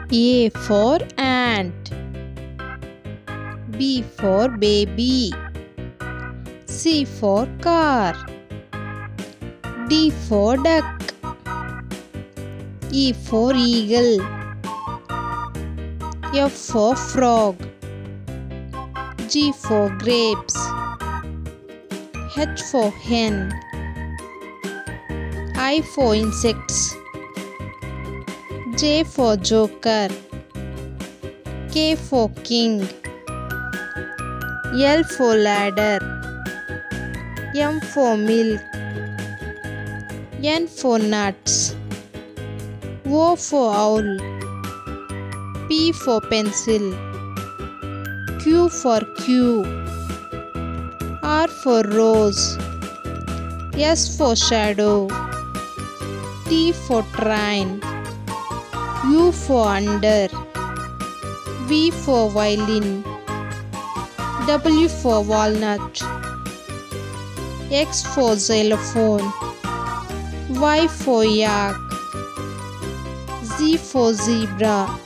A for ant. B for baby. C for car. D for duck. E for eagle. F for frog. G for grapes. H for hen. I for insects. J for joker. K for king. L for ladder. M for milk. N for nuts. O for owl. P for pencil. Q for queue. R for rose. S for shadow. T for train. U for under. V for violin. W for walnut. X for xylophone. Y for yak. Z for zebra.